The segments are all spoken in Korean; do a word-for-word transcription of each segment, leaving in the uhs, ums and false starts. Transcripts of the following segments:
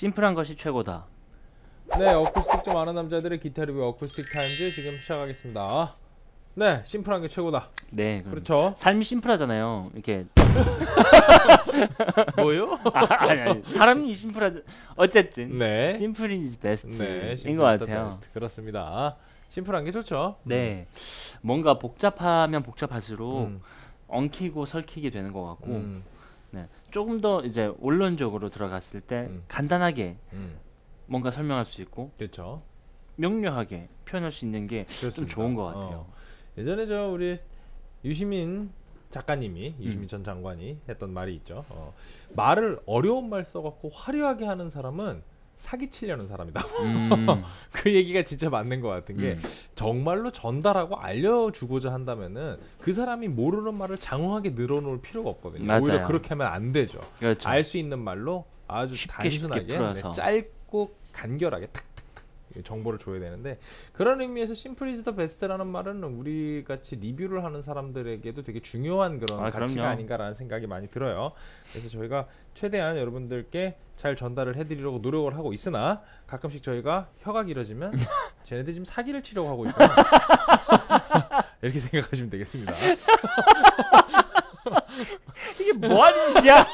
심플한 것이 최고다. 네, 어쿠스틱 좀 아는 남자들의 기타 리뷰 어쿠스틱 타임즈 지금 시작하겠습니다. 네, 심플한 게 최고다. 네, 그렇죠. 삶이 심플하잖아요. 이렇게 뭐요? 아, 아니 아니 사람이 심플하 어쨌든 네, 심플 is best인 네, 것 같아요. 베스트. 그렇습니다. 심플한 게 좋죠. 네, 뭔가 복잡하면 복잡할수록 음. 엉키고 설키게 되는 것 같고, 음. 네, 조금 더 이제 원론적으로 들어갔을 때 음. 간단하게 음. 뭔가 설명할 수 있고 그렇죠. 명료하게 표현할 수 있는 게 좀 좋은 것 같아요. 어. 예전에 저 우리 유시민 작가님이 유시민 음. 전 장관이 했던 말이 있죠. 어. 말을 어려운 말 써갖고 화려하게 하는 사람은 사기치려는 사람이다. 음. 그 얘기가 진짜 맞는 것 같은 게 음. 정말로 전달하고 알려주고자 한다면은 그 사람이 모르는 말을 장황하게 늘어놓을 필요가 없거든요. 맞아요. 오히려 그렇게 하면 안 되죠. 그렇죠. 알 수 있는 말로 아주 쉽게 쉽게 단순하게 풀어서. 네, 짧고 간결하게 탁탁탁 정보를 줘야 되는데, 그런 의미에서 심플 이즈 더 베스트라는 말은 우리 같이 리뷰를 하는 사람들에게도 되게 중요한 그런 아, 가치가 그럼요. 아닌가라는 생각이 많이 들어요. 그래서 저희가 최대한 여러분들께 잘 전달을 해드리려고 노력을 하고 있으나 가끔씩 저희가 혀가 길어지면 쟤네들 지금 사기를 치려고 하고 있구나 이렇게 생각하시면 되겠습니다. 이게 뭐하는 짓이야?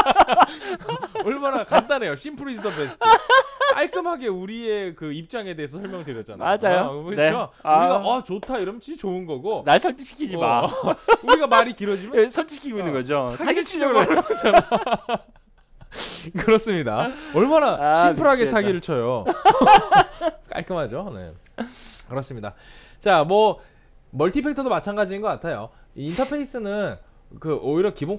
얼마나 간단해요. 심플 이즈 더 베스트. 깔끔하게 우리의 그 입장에 대해서 설명드렸잖아요. 맞아요. 아, 그렇죠. 네. 우리가 아. 아 좋다 이러면 진짜 좋은 거고, 날 설득시키지 마. 어, 우리가 말이 길어지면 설득시키고 있는 어, 거죠. 사기 치려고 하는 거잖아. 그렇습니다. 얼마나 아, 심플하게 미치겠다. 사기를 쳐요. 깔끔하죠. 네. 그렇습니다. 자, 뭐 멀티팩터도 마찬가지인 것 같아요. 이 인터페이스는 그 오히려 기본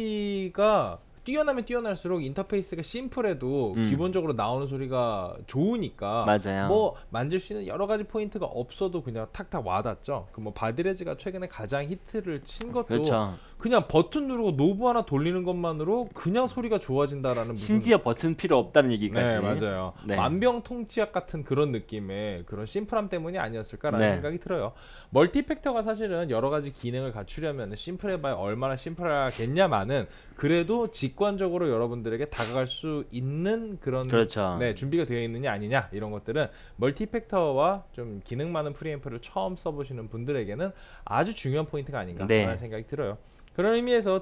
퀄리티가 뛰어나면 뛰어날수록 인터페이스가 심플해도 음. 기본적으로 나오는 소리가 좋으니까 맞아요. 뭐 만질 수 있는 여러 가지 포인트가 없어도 그냥 탁탁 와닿죠. 그 뭐 바디레즈가 최근에 가장 히트를 친 것도 그렇죠. 그냥 버튼 누르고 노브 하나 돌리는 것만으로 그냥 소리가 좋아진다라는 무슨 심지어 버튼 필요 없다는 얘기까지. 네, 맞아요. 네. 만병통치약 같은 그런 느낌의 그런 심플함 때문이 아니었을까라는 네. 생각이 들어요. 멀티팩터가 사실은 여러 가지 기능을 갖추려면 심플해봐야 얼마나 심플하겠냐마는 그래도 직관적으로 여러분들에게 다가갈 수 있는 그런 그렇죠. 네, 준비가 되어 있느냐 아니냐 이런 것들은 멀티팩터와 좀 기능 많은 프리앰프를 처음 써보시는 분들에게는 아주 중요한 포인트가 아닌가 네. 라는 생각이 들어요. 그런 의미에서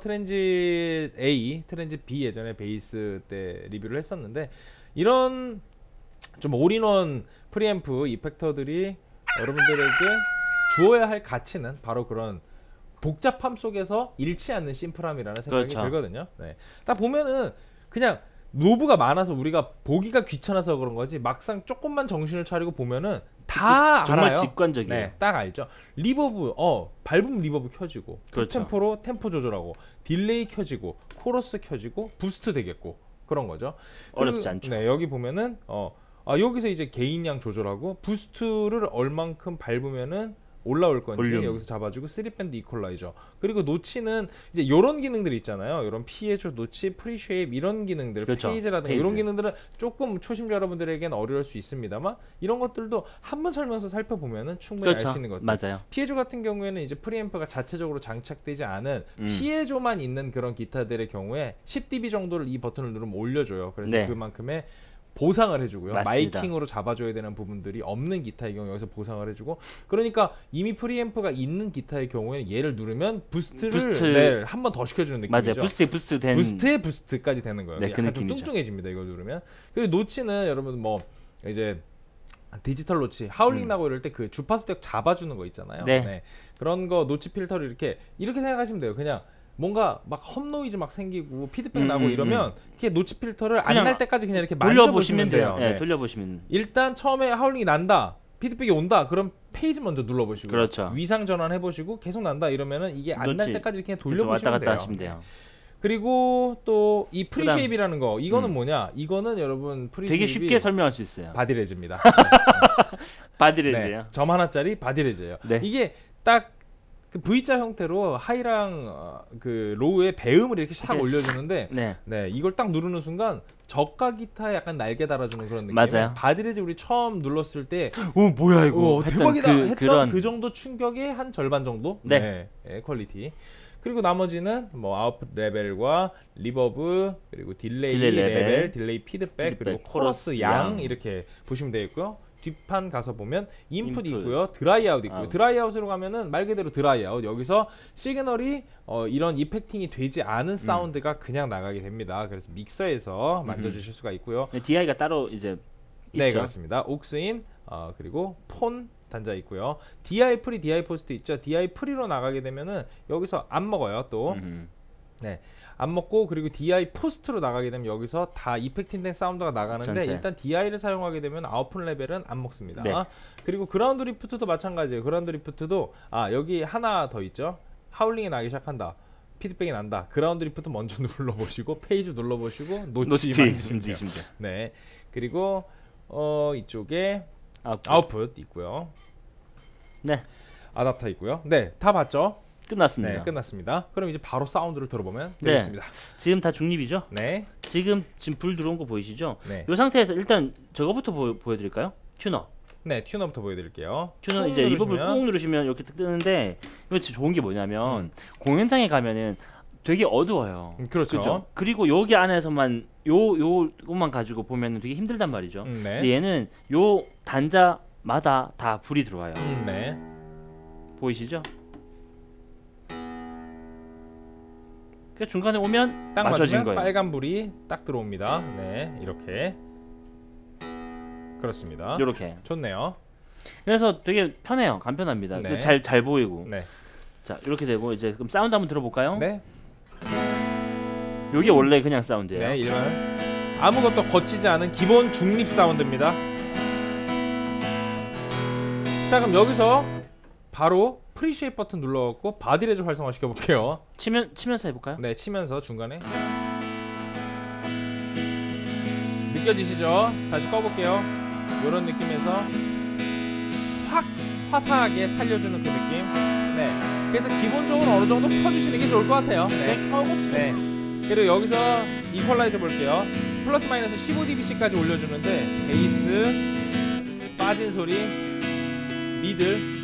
트랜짓 A, 트랜짓 B 예전에 베이스 때 리뷰를 했었는데, 이런 좀 올인원 프리앰프 이펙터들이 여러분들에게 주어야 할 가치는 바로 그런 복잡함 속에서 잃지 않는 심플함이라는 생각이 그렇죠. 들거든요. 네. 딱 보면은 그냥 노브가 많아서 우리가 보기가 귀찮아서 그런 거지, 막상 조금만 정신을 차리고 보면은 다 정말 알아요. 직관적이에요. 네, 딱 알죠. 리버브, 어 밟으면 리버브 켜지고, 그렇죠. 템포로 템포 조절하고, 딜레이 켜지고, 코러스 켜지고, 부스트 되겠고 그런 거죠. 어렵지 그리고, 않죠. 네, 여기 보면은 어 아, 여기서 이제 개인량 조절하고 부스트를 얼만큼 밟으면은 올라올 건지 볼륨. 여기서 잡아주고, 쓰리 밴드 이퀄라이저, 그리고 노치는 이제 요런 기능들이 있잖아요. 요런 피에조, 노치, 프리쉐입 이런 기능들, 그렇죠. 페이즈라든가 페이즈. 이런 기능들은 조금 초심자 여러분들에게는 어려울 수 있습니다만, 이런 것들도 한번 설명서 살펴보면은 충분히 그렇죠. 알 수 있는 것들. 맞아요. 피에조 같은 경우에는 이제 프리앰프가 자체적으로 장착되지 않은 음. 피에조만 있는 그런 기타들의 경우에 십 디비 정도를 이 버튼을 누르면 올려줘요. 그래서 네. 그만큼의 보상을 해주고요. 맞습니다. 마이킹으로 잡아줘야 되는 부분들이 없는 기타의 경우 여기서 보상을 해주고, 그러니까 이미 프리앰프가 있는 기타의 경우에는 얘를 누르면 부스트를 부스트. 네, 한 번 더 시켜주는 느낌이죠. 맞아요. 부스트에 부스트 된 부스트에 부스트까지 되는 거예요. 네, 그 약간 좀 느낌이죠. 뚱뚱해집니다. 이거 누르면. 그리고 노치는 여러분 뭐 이제 디지털 노치 하울링 음. 나고 이럴 때 그 주파수 대 잡아주는 거 있잖아요. 네. 그런 거 노치 필터를 이렇게 이렇게 생각하시면 돼요. 그냥 뭔가 막 험 노이즈 막 생기고 피드백 음, 나고 음, 이러면 이렇게 노치 필터를 안 그냥 날 때까지 그냥 이렇게 돌려보시면 만져보시면 돼요. 돼요. 네, 네. 돌려보시면. 일단 처음에 하울링이 난다, 피드백이 온다, 그럼 페이지 먼저 눌러보시고, 그렇죠. 위상 전환 해보시고 계속 난다 이러면은 이게 안 날 그렇지. 때까지 이렇게 그렇죠. 돌려보시면 왔다 갔다 돼요. 하시면 돼요. 그리고 또 이 프리쉐입이라는 거, 이거는 음. 뭐냐? 이거는 여러분 프리쉐입이 되게 쉽게 설명할 수 있어요. 바디레즈입니다. 바디레즈예요. 네, 점 하나짜리 바디레즈예요. 네. 이게 딱 그 V자 형태로 하이랑 어, 그 로우의 배음을 이렇게 싹 이렇게 올려주는데, 네. 네, 이걸 딱 누르는 순간 저가 기타에 약간 날개 달아주는 그런 느낌. 맞아요. 바디레즈 우리 처음 눌렀을 때 오 뭐야 어, 했던 대박이다 그, 했던 그런 그 정도 충격의 한 절반 정도. 네. 네, 네, 퀄리티. 그리고 나머지는 뭐 아웃풋 레벨과 리버브 그리고 딜레이, 딜레이 레벨, 레벨, 딜레이 피드백, 피드백, 그리고 코러스 코러스 양, 양. 이렇게 보시면 되겠고요. 뒷판 가서 보면 인풋 인풋. 있고요, 드라이아웃 있고요. 아웃. 드라이아웃으로 가면은 말 그대로 드라이아웃. 여기서 시그널이 어, 이런 이펙팅이 되지 않은 사운드가 그냥 나가게 됩니다. 그래서 믹서에서 만져주실 수가 있고요. 디아이가 따로 이제 네, 있죠. 그렇습니다. 옥스인 어, 그리고 폰 단자 있고요. 디아이 프리, 디아이 포스트 있죠. 디아이 프리로 나가게 되면은 여기서 안 먹어요. 또 음. 네, 안 먹고, 그리고 디아이 포스트로 나가게 되면 여기서 다 이펙팅된 사운드가 나가는데 전체. 일단 디아이를 사용하게 되면 아웃풋 레벨은 안 먹습니다. 네. 그리고 그라운드 리프트도 마찬가지예요. 그라운드 리프트도 아 여기 하나 더 있죠. 하울링이 나기 시작한다. 피드백이 난다. 그라운드 리프트 먼저 눌러보시고 페이지 눌러보시고 노치 노티피 만지시면 돼요. 심지어. 네, 그리고 어 이쪽에 아웃풋. 아웃풋 있고요. 네, 아답터 있고요. 네, 다 봤죠? 끝났습니다. 네, 끝났습니다. 그럼 이제 바로 사운드를 들어보면 네. 되겠습니다. 지금 다 중립이죠? 네, 지금 지금 불 들어온 거 보이시죠? 네, 이 상태에서 일단 저거부터 보, 보여드릴까요? 튜너. 네, 튜너부터 보여드릴게요. 튜너 꾹 이제 이 버블 누르시면- 꾹 누르시면 이렇게 뜨는데 이거 진짜 좋은 게 뭐냐면 음. 공연장에 가면은 되게 어두워요. 음, 그렇죠. 그죠? 그리고 여기 안에서만 요 요것만 가지고 보면은 되게 힘들단 말이죠. 음, 네, 근데 얘는 요 단자마다 다 불이 들어와요. 음, 네, 보이시죠? 그 중간에 오면 딱 맞춰진 맞으면 거예요. 빨간 불이 딱 들어옵니다. 네, 이렇게 그렇습니다. 요렇게. 좋네요. 그래서 되게 편해요. 간편합니다. 네. 잘 잘 보이고. 네, 자 이렇게 되고 이제 그럼 사운드 한번 들어볼까요? 네, 요게 원래 그냥 사운드예요. 네, 일반 아무것도 거치지 않은 기본 중립 사운드입니다. 자, 그럼 여기서 바로 프리쉐입 버튼 눌러갖고 바디레즈 활성화 시켜볼게요. 치면 치면서 해볼까요? 네, 치면서 중간에 느껴지시죠? 다시 꺼볼게요. 이런 느낌에서 확 화사하게 살려주는 그 느낌. 네, 그래서 기본적으로 어느 정도 펴주시는 게 좋을 것 같아요. 네, 네, 켜고 치면. 네. 그리고 여기서 이퀄라이저 볼게요. 플러스 마이너스 십오 디비씨까지 올려주는데 베이스, 빠진 소리, 미들.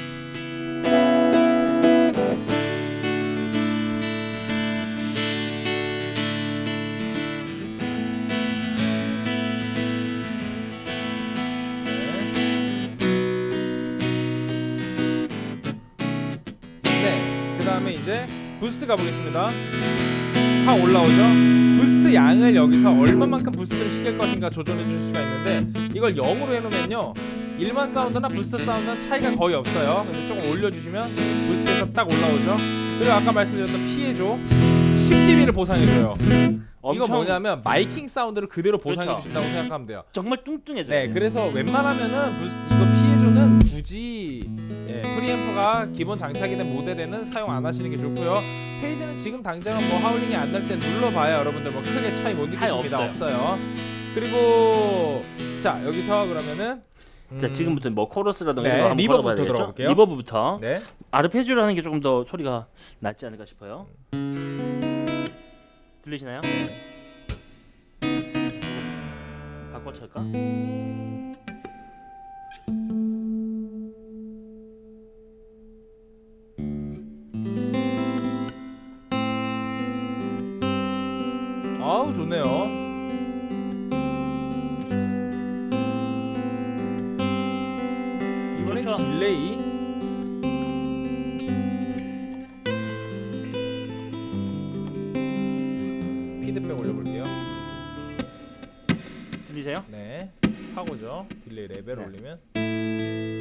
네, 그 다음에 이제 부스트 가보겠습니다. 확 올라오죠? 부스트 양을 여기서 얼마만큼 부스트를 시킬 것인가 조절해 줄 수가 있는데 이걸 영으로 해놓으면요 일반 사운드나 부스트 사운드는 차이가 거의 없어요. 근데 조금 올려주시면 부스트에서 딱 올라오죠. 그리고 아까 말씀드렸던 피해줘 십 디비를 보상해줘요. 이거 엄청 뭐냐면 마이킹 사운드를 그대로 보상해 그렇죠. 주신다고 생각하면 돼요. 정말 뚱뚱해져요. 네, 그래서 웬만하면은 부스, 이거 피해줘는 굳이 예, 프리앰프가 기본 장착이 된 모델에는 사용 안 하시는 게 좋고요. 페이지는 지금 당장은 뭐 하울링이 안 날 때 눌러봐야 여러분들 뭐 크게 차이 못 차이 느끼십니다. 없어요. 없어요. 그리고 자 여기서 그러면은 음, 자 지금부터 뭐 코러스라든가 네, 이런 거 한번 리버브부터 걸어봐야 되겠죠? 들어볼게요. 리버브부터 네, 아르페지오라는 게 조금 더 소리가 낫지 않을까 싶어요. 들리시나요? 바꿔 찰까? 아우 좋네요. 이번엔 좋죠. 딜레이. 피드백 올려볼게요. 들리세요? 네, 하고죠. 딜레이 레벨 네. 올리면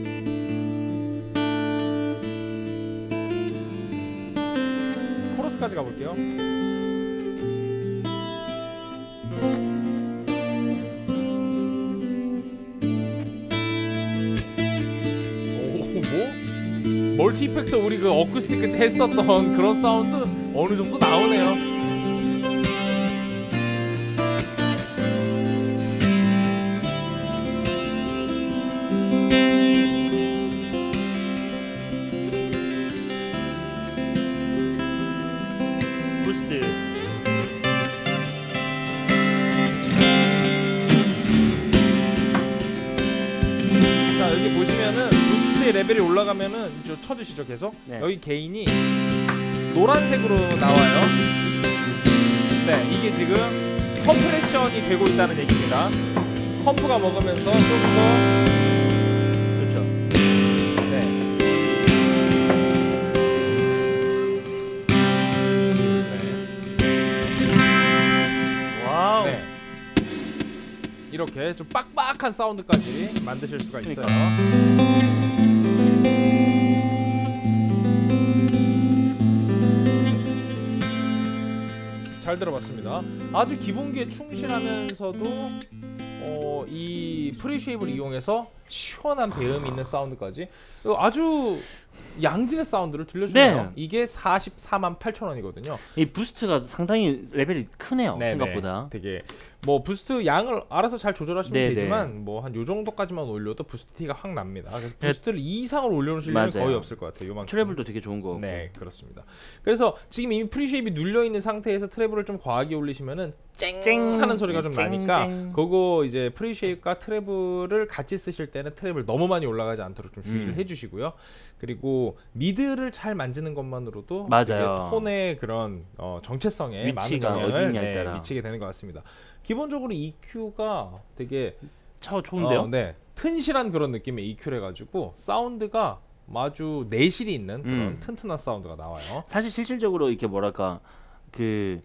코러스까지 가볼게요. 오, 뭐? 멀티 이펙터 우리 그 어쿠스틱 때 했었던 그런 사운드 어느 정도 나오네요. 부스트. 자 여기 보시면은 부스트의 레벨이 올라가면은 저 쳐주시죠 계속. 네. 여기 게인이 노란색으로 나와요. 네, 이게 지금 컴프레션이 되고 있다는 얘기입니다. 컴프가 먹으면서 좀 더 그렇죠. 네. 네. 와우. 네. 이렇게 좀 빡빡한 사운드까지 만드실 수가 있어요. 그러니까. 잘 들어봤습니다. 아주 기본기에 충실하면서도 어, 이 프리쉐입을 이용해서 시원한 배음이 있는 사운드까지 아주 양질의 사운드를 들려주네요. 네. 이게 사십사만 팔천 원이거든요. 이 부스트가 상당히 레벨이 크네요. 네네. 생각보다. 되게 뭐 부스트 양을 알아서 잘 조절하시면 네네. 되지만 뭐 한 요 정도까지만 올려도 부스트 티가 확 납니다. 그래서 네. 부스트를 이 이상으로 올려놓으실 일은 맞아요. 거의 없을 것 같아요. 요만큼. 트래블도 되게 좋은 거고. 네, 그렇습니다. 그래서 지금 이미 프리쉐입이 눌려 있는 상태에서 트래블을 좀 과하게 올리시면은 쨍, 쨍 하는 소리가 좀 쨍, 나니까 쨍. 그거 이제 프리쉐입과 트래블을 같이 쓰실 때는 트래블 너무 많이 올라가지 않도록 좀 주의를 음. 해주시고요. 그리고 미드를 잘 만지는 것만으로도 맞아요. 되게 톤의 그런 어, 정체성에 많은 위치가 영향을 어디냐에 네, 따라. 미치게 되는 것 같습니다. 기본적으로 이큐가 되게 차 좋은데요? 어, 네, 튼실한 그런 느낌의 이큐를 해가지고 사운드가 아주 내실이 있는 그런 음. 튼튼한 사운드가 나와요. 사실 실질적으로 이렇게 뭐랄까 그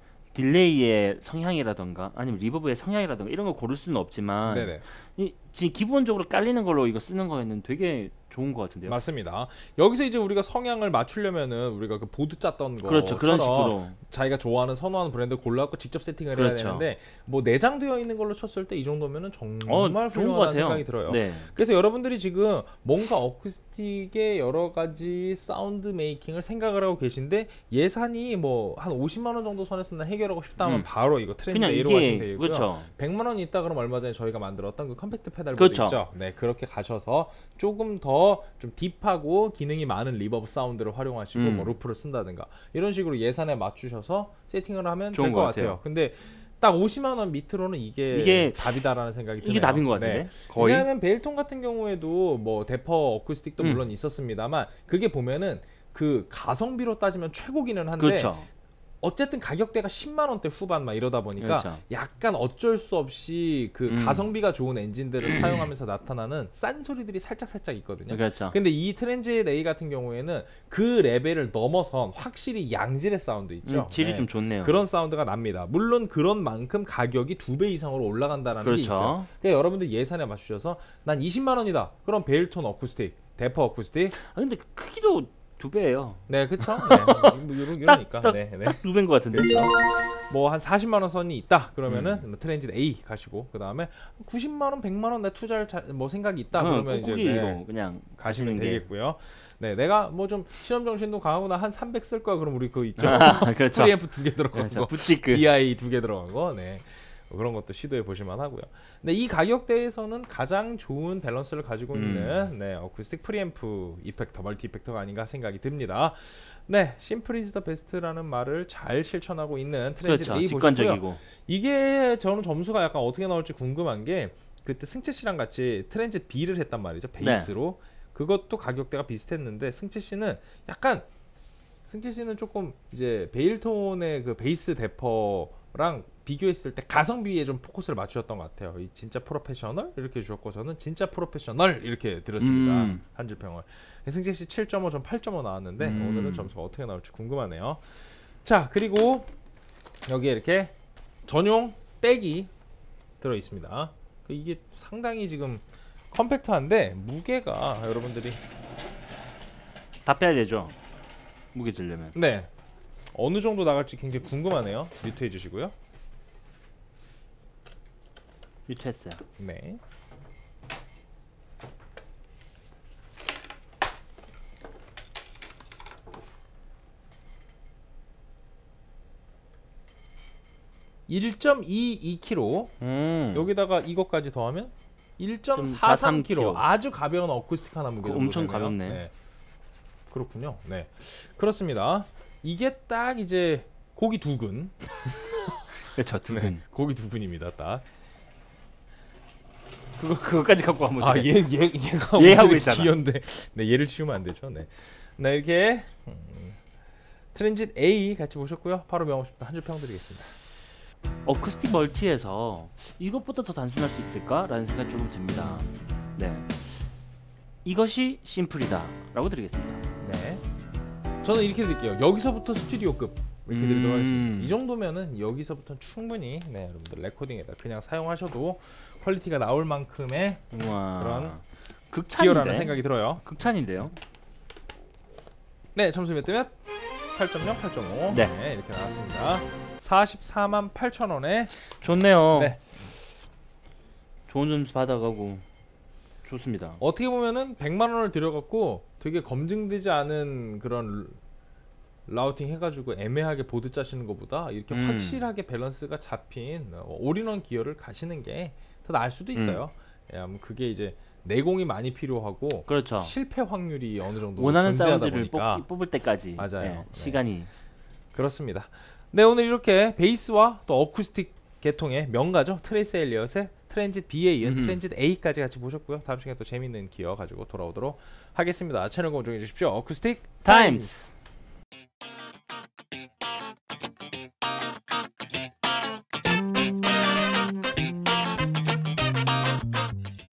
딜레이의 성향이라던가 아니면 리버브의 성향이라던가 이런 걸 고를 수는 없지만 네네. 이 지금 기본적으로 깔리는 걸로 이거 쓰는 거에는 되게 좋은 것 같은데요. 맞습니다. 여기서 이제 우리가 성향을 맞추려면은 우리가 그 보드 짰던 거 그렇죠. 그런 식으로. 자기가 좋아하는 선호하는 브랜드 골라갖고 직접 세팅을 해야 그렇죠. 되는데 뭐 내장되어 있는 걸로 쳤을 때 이 정도면은 정말 어, 좋은 것 훌륭하다는 같아요. 생각이 들어요. 네. 그래서 여러분들이 지금 뭔가 어쿠스틱의 여러 가지 사운드 메이킹을 생각을 하고 계신데 예산이 뭐 한 오십만 원 정도 선에서 해결하고 싶다면 음. 바로 이거 트렌드 그냥 A로 이게 가시면 되고요. 그렇죠. 백만 원이 있다 그러면 얼마 전에 저희가 만들었던 그 컴팩트 페달보드 그렇죠. 있죠. 네, 그렇게 가셔서 조금 더 좀 딥하고 기능이 많은 리버브 사운드를 활용하시고 음. 뭐 루프를 쓴다든가 이런 식으로 예산에 맞추셔서 세팅을 하면 좋은 될 것 것 같아요. 같아요. 근데 딱 오십만 원 밑으로는 이게, 이게 답이다라는 생각이 드네요. 이게 답인 것 같은데. 네. 거의. 왜냐하면 베일톤 같은 경우에도 뭐 데퍼 어쿠스틱도 음. 물론 있었습니다만 그게 보면은 그 가성비로 따지면 최고기는 한데 그렇죠. 어쨌든 가격대가 십만 원대 후반 막 이러다 보니까 그렇죠. 약간 어쩔 수 없이 그 음. 가성비가 좋은 엔진들을 사용하면서 나타나는 싼 소리들이 살짝 살짝 있거든요. 그렇죠. 근데 이 트랜짓 A 같은 경우에는 그 레벨을 넘어선 확실히 양질의 사운드 있죠. 음, 질이 네. 좀 좋네요. 그런 사운드가 납니다. 물론 그런 만큼 가격이 두 배 이상으로 올라간다는 게 그렇죠. 있어요. 그러니까 여러분들 예산에 맞추셔서 난 이십만 원이다. 그럼 베일톤 어쿠스틱, 데퍼 어쿠스틱. 아 근데 크기도 두 배예요. 네, 그렇죠. 네. 뭐 이러- 이러니까. 딱, 네, 네. 딱 두 배인 것 같은데. 그렇죠. 뭐 한 사십만 원 선이 있다 그러면은 음. 뭐 트랜짓 A 가시고 그 다음에 구십만 원, 백만 원 내 투자할 자, 뭐 생각이 있다 그럼 그러면 이제 꾹꾹이로 네, 그냥 가시면 가시는 게. 되겠고요. 네, 내가 뭐 좀 실험 정신도 강하고 나 한 삼백 쓸 거야. 그럼 우리 그 있죠. 아, 그렇죠. 프리앰프 두 개 들어간 그렇죠. 거, 부티크. 디아이 두 개 들어간 거, 네. 뭐 그런 것도 시도해 보실만 하고요. 근데 이 가격대에서는 가장 좋은 밸런스를 가지고 음. 있는 네, 어쿠스틱 프리앰프 이펙터, 멀티 이펙터가 아닌가 생각이 듭니다. 네, 심플 이즈 더 베스트라는 말을 잘 실천하고 있는 트랜짓 그렇죠. A 보시고요. 직관적이고. 이게 저는 점수가 약간 어떻게 나올지 궁금한 게 그때 승채 씨랑 같이 트랜짓 B를 했단 말이죠. 베이스로. 그것도 가격대가 비슷했는데 승채 씨는 약간 승채 씨는 조금 이제 베일톤의 그 베이스 데퍼랑 비교했을 때 가성비에 좀 포커스를 맞추셨던 것 같아요. 이 진짜 프로페셔널 이렇게 주셨고 저는 진짜 프로페셔널 이렇게 드렸습니다. 음. 한 줄 평을. 승재 씨 칠 점 오, 전 팔 점 오 나왔는데 음. 오늘은 점수가 어떻게 나올지 궁금하네요. 자, 그리고 여기에 이렇게 전용 백이 들어 있습니다. 이게 상당히 지금 컴팩트한데 무게가 여러분들이 다 빼야 되죠. 무게 들려면. 네 어느 정도 나갈지 굉장히 궁금하네요. 뮤트해 주시고요. 뮤트했어요. 네. 일 점 이이 킬로그램 음. 여기다가 이것까지 더하면 일 점 사삼 사삼 킬로그램 아주 가벼운 어쿠스틱 하나 무게 그 정도 엄청 되네요. 가볍네. 네. 그렇군요. 네, 그렇습니다. 이게 딱 이제 고기 두근. 그렇죠. 두 네, 근. 고기 두근입니다. 딱. 그거 그거까지 갖고 가면 아, 어떡해. 얘, 얘, 얘가 얘 하고 오늘 있잖아. 귀여운데. 네, 얘를 치우면 안 되죠. 네, 네 이렇게 음, 트랜짓 A 같이 보셨고요. 바로 명호십도 한 줄 평 드리겠습니다. 어쿠스틱 멀티에서 이것보다 더 단순할 수 있을까라는 생각이 조금 듭니다. 네, 이것이 심플이다 라고 드리겠습니다. 네, 저는 이렇게 드릴게요. 여기서부터 스튜디오급 이렇게 음. 드리도록 하겠습니다. 이 정도면은 여기서부터 충분히 네, 여러분들 레코딩에다 그냥 사용하셔도 퀄리티가 나올 만큼의 우와, 그런 극찬인데? 기어라는 생각이 들어요. 극찬인데요. 네, 점수 몇 대면? 팔 점 영, 팔 점 오. 네. 네, 이렇게 나왔습니다. 사십사만 팔천 원에 좋네요. 네. 좋은 점수 받아가고 좋습니다. 어떻게 보면은 백만 원을 들여갖고 되게 검증되지 않은 그런 라우팅 해가지고 애매하게 보드 짜시는 것보다 이렇게 음. 확실하게 밸런스가 잡힌 어, 올인원 기어를 가시는 게 더 나을 수도 있어요. 음. 그게 이제 내공이 많이 필요하고 그렇죠. 실패 확률이 어느 정도 원하는 존재하다 사운드를 보니까 뽑, 뽑을 때까지 맞아요. 예, 네. 시간이 그렇습니다. 네, 오늘 이렇게 베이스와 또 어쿠스틱 계통의 명가죠. 트레이스 엘리엇의 트랜짓 B에 이은 음흠. 트랜짓 A까지 같이 보셨고요. 다음 시간에 또 재밌는 기어 가지고 돌아오도록 하겠습니다. 채널 고정 해주십시오. 어쿠스틱 타임스.